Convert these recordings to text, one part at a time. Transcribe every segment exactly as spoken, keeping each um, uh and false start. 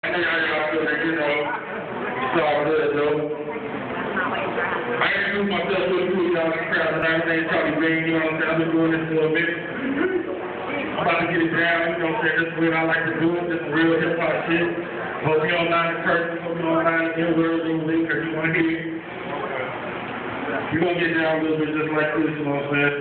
I know y'all y'all feel like, you know, it's all good, though. I introduced myself to a few of y'all in the crowd tonight. My name's Charly BEAN, you know what I'm saying? I've been doing this for a minute. I'm about to get it down, you know what I'm saying? This is what I like to do. This is real hip-hop shit. Hope you online in person, hope you online in words, in link, or you want to hear it. You're going to get down a little bit just like this, you know what I'm saying?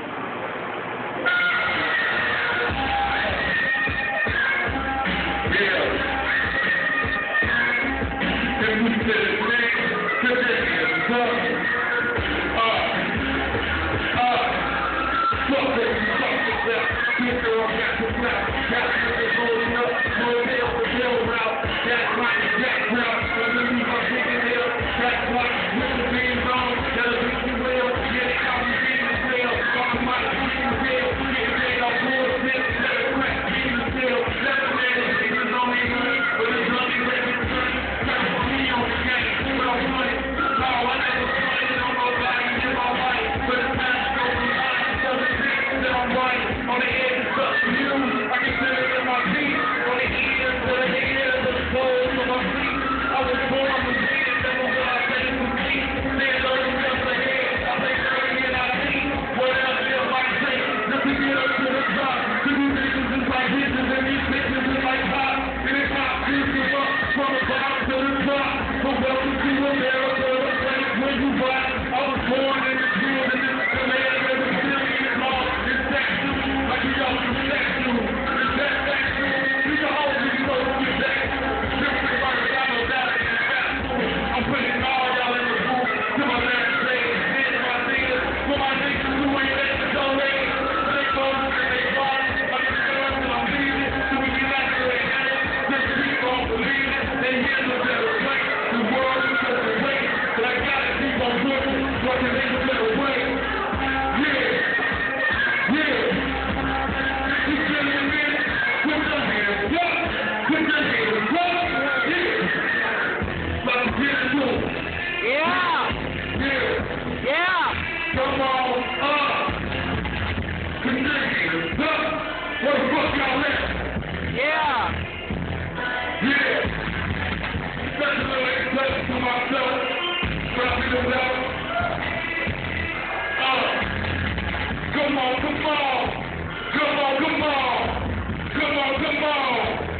Come on, come on, come on, come on, come on, come on.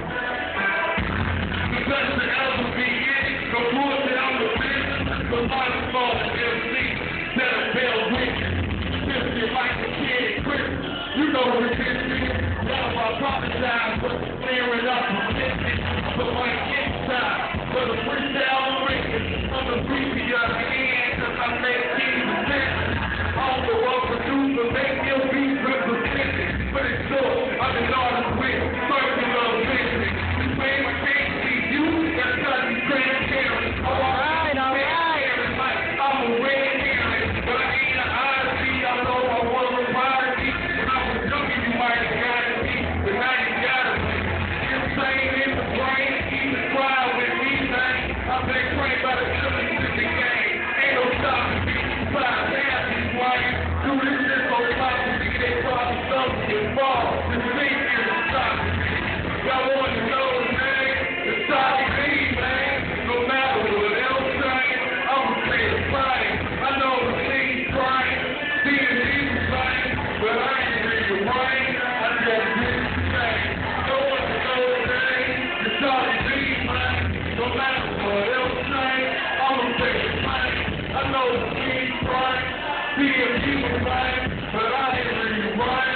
The best to ever be in, the more that I'm the best, the life of all the M C, that a bell with, fifty like a kid, Chris, you know what it is, now I apologize for clearing up the business, but my inside, for the freestyle ringing, for the previous hand, cause I made keys and business. All the world producer, make your beats represented. But it's short, I'm an artist with circular vision. This way I can't see you, that's not the transparent. Alright, alright. I'm a red herring, but I ain't an I C. I know I was a variety. When I was younger, you might have gotten me, but now you gotta be. Insane in the brain, even cry with me, man. I've been trained by the killers in the game. Ain't no stopping me. Five passes, right? Do this shit so top to see they probably something involved. The thing is the top. Y'all want to know, man? The top is me, man. No matter what else saying, I'm gonna say it's fine. I know the thing's crying, seeing people crying, but I ain't really right. I just did the same. Y'all want to know, man? The top is me, man. No matter what else saying, I'm gonna say it's fine. I know the thing's crying, seeing people crying, but I ain't really right.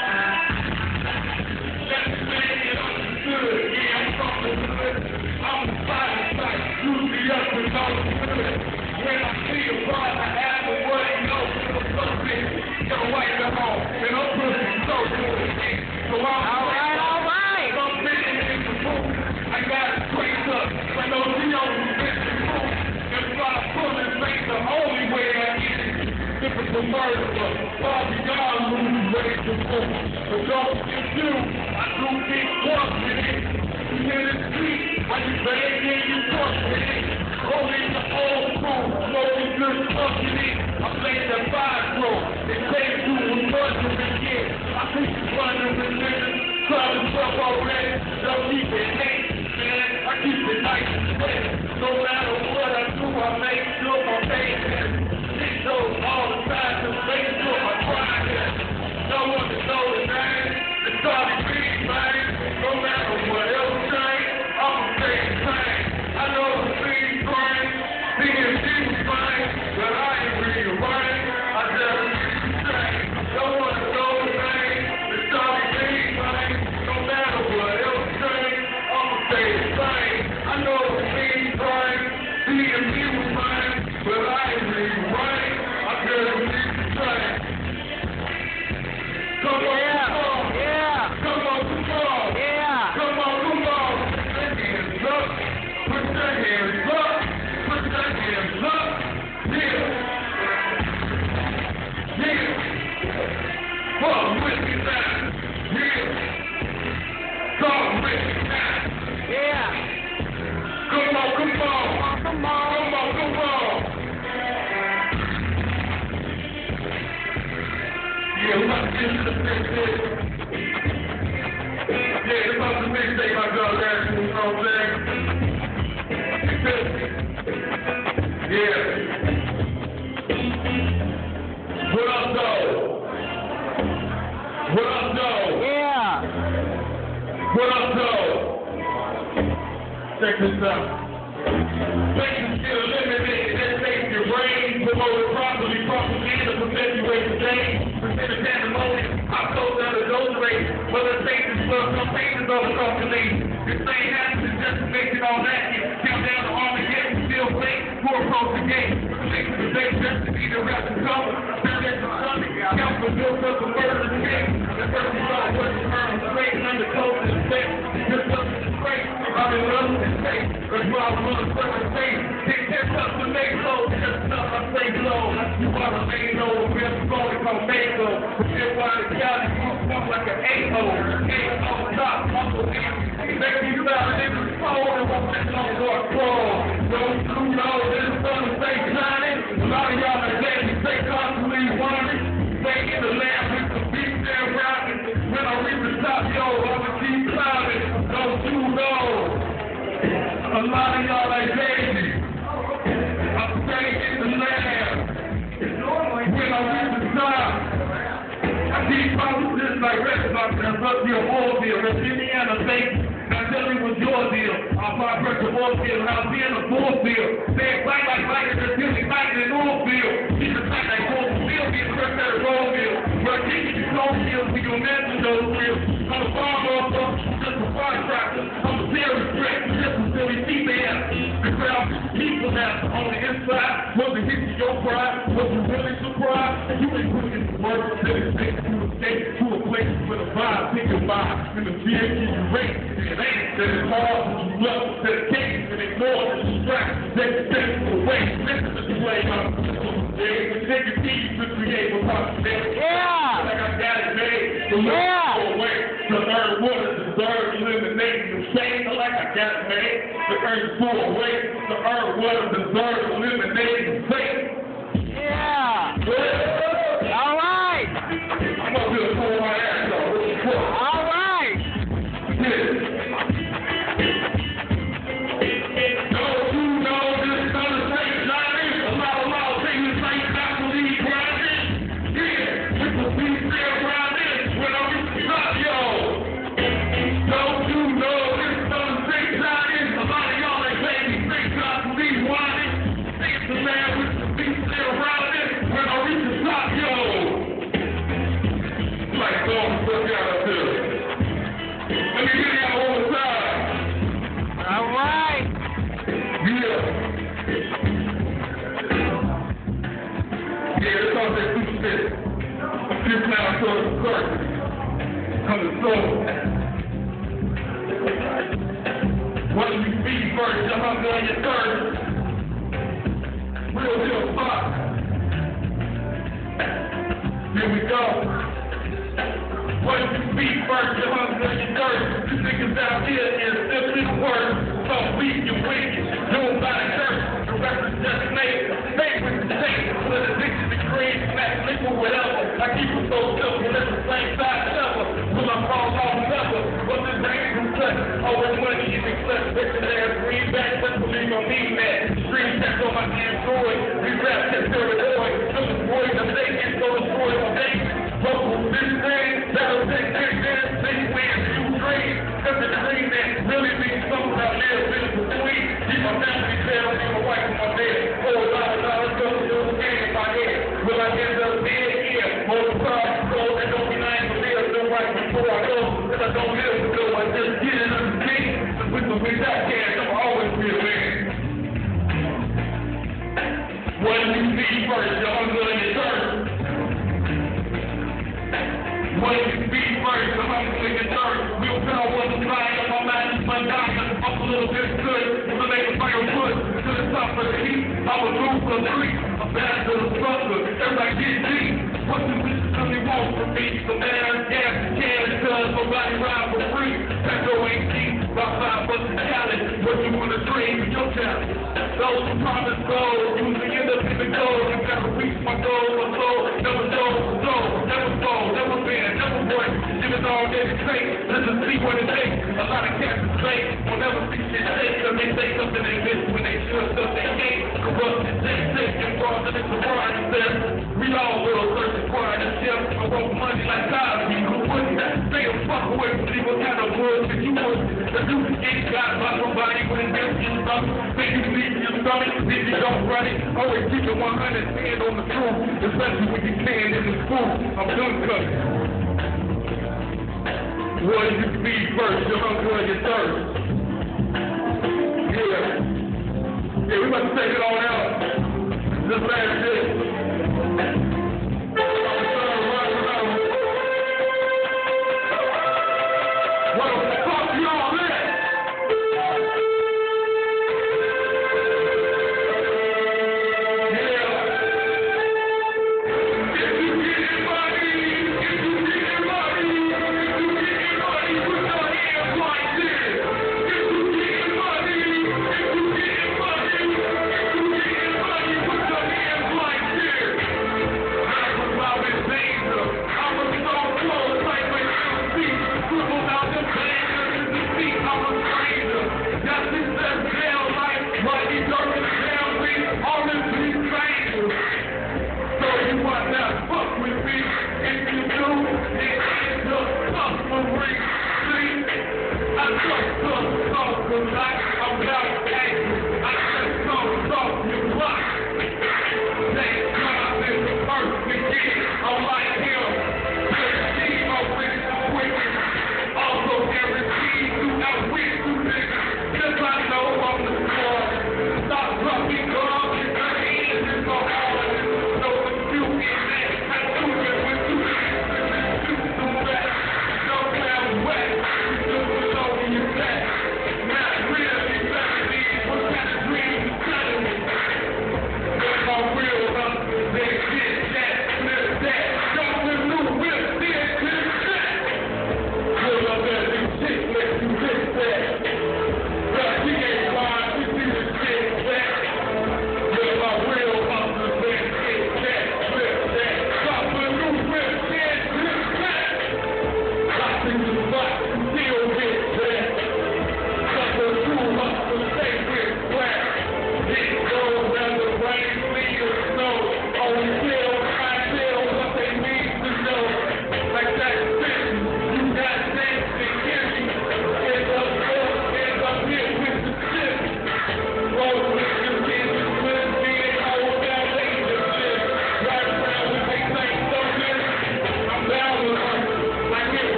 That's the thing that understood. Yeah, I'm from the hood. I'm the fighter type. Usually up and all the good. When I see a bar, I ask him what he knows. What's up, bitch? Gotta wipe them off. And I'm pushing so good. So I'm all right, all right. I'm sitting in the booth. I got it straight up. I know he only been the booth. That's why I'm pulling things the only way I get it. If it's a murderer, Bobby God lose ways to move. But don't get you, I do think once with it. You hear the street, when you bang in, you talk with it. Only the old school, smoking good fucking it. I play the five roll, they say you was wondering again. I think you're wondering, niggas, trying to fuck already. Don't keep it hate, man. I know the things right, see if you was mine, but I ain't really right. I just need to try. Come on, Yeah. come on. Yeah. Come on, come on. Yeah. Come on, come on. Put your hands up. Put your hands up. Put your hands up. Yeah. Yeah. Come with me now. Yeah. Come with me now. Yeah. Come on, come on. Come on. Come on, come on. Yeah, we're about to get into the next day. Yeah, it's about the next day, my girl, guys. You know what I'm saying? Yeah. What up, though? What up, though? Yeah. What up, though? Check this out. Faith is still limited. That takes your brain. Promote it properly. Propaganda. Perpetuate the change. Present a pandemonium. I told that a dose rate. But the faith is for some pages of the company. This ain't happening just to make it all that. Count down the Armageddon. Still fake. For approach the game. Six to the base. Just to be the rest of cover. Turn it to Sunday. Count for built up the murder of the king. The first you saw was the murder. Straight under close to the face. Just up to the straight. I'm in love with this face. That's why I'm on the fucking face. Take that up to make low. Just enough I say low. You wanna lay low. We're going to make low. That's why the guy is moving like an eight O. eight O top. Uncle make me sound in the soul. And won't let no more crawl. Don't you know this sun is stay shining? A lot of y'all are dead. You stay constantly wanting. Stay in the land with the beat there rocking. When I reach the top, yo, I'ma keep climbing. Don't you know? A lot of y'all like Daisy. I'm staying in the land. When I reach the top, I keep promises like restaurants and up your whole deal. If Indiana thank now tell me what's your deal. I'll buy pressure oil field and I'll be in the full field. Say it right like like it's a really like in oil field. Keep it tight like oil field, be a fresh at a roll field. But I keep you cold field, we gon' mention those wheels. I'm a farm officer, just a firecracker. I'm a serious threat, just a silly female. The crowd people now on the inside. Was it hit to your pride? Was you really surprised? You ain't putting in the work that it takes to escape to a place where the vibe take a vibe and the fear give you rate. It ain't that it's hard to you love, that it can't and ignore the distraction that you take away. Listen to the play, I'm take it easy to create a possibility. Yeah. Like I got it made. The Yeah. away. The earn water deserve eliminating the shame. Like I got it made. The earn full away. The earn water deserve eliminating the shame. Yeah. Yeah. All right. I'm gonna do a pull my ass off. What the fuck? All right. Yeah. Don't you know this son of Weisenheimer? A lot of laws say this ain't not to leave grinding. Yeah, it will be still grinding when I reach the top, yo. Don't you know this son of Weisenheimer? A lot of y'all ain't baby think not to leave grinding. Think the man with the beat still grinding when I reach the top, yo. Like going to fuck out up there. Let me hear y'all one more time. All right. Yeah. Yeah, it's all that good shit. Few clowns towards the circle. Come to soul. What do you feed first? Your hunger and your thirst. Real deal fuck. Here we go. What do you feed first? Your hunger and your thirst. You niggas out here is simply worse. So weak and wicked. Nobody curse. The rest is just made. Favorite mistake. With addiction to green, snack, liquor, whatever. I keep it so simple. It's the same side ever. Will I fall off never? What's this range from cut? Always money in the clip. Bitch ass green back. Let's believe on me, man. Screen check on my Android. We rap that steroid. Some boys are taking so destroy my day. Vocal this thing. That'll take this thing. Think man, you dream. Cause the dream that really means something I live in between. Keep my family dead. I need my wife and my bed. Oh, a lot of dollars go to the game in my head. Will I end up dead here? Multiply, control, and don't be nice to live. Don't right before I go. Cause I don't live to go. I just get it under the team. With the wind I can, I'm always I'm a little bit good, so they can bring a foot to the top of the heat. I'm a move for the creek, a bad little sucker, everybody get deep. What the bitches really want from me? Some ass, gas, and cash, cause nobody ride for free. Petro ain't cheap, about five bucks a gallon. What you wanna dream is your challenge. Those who promise gold, usually end up in the gold. You gotta reach my goal, my soul, never know, soul, never fall, never bend, never work. Give it all that it takes, let's just see what it takes. A lot of cats is fake, will never see shit shake. Cause they say something they miss when they should, stuff they ain't. Corrupted, they sick, and fraud, and it's a war out there. We all will search the quiet and ship. I want money like Cosby, who wouldn't? Stay a fuck away from me, what kind of bullshit you would? If you ain't got by somebody when it gets your stomach, then you leave your stomach, if you don't run it, always keep it one hundred, stand on the truth, especially when you stand in the school. I'm done cutting. What you can be first, your hunger and your thirst. Yeah. Yeah, we about to take it on out. This last shit. What the fuck y'all at? I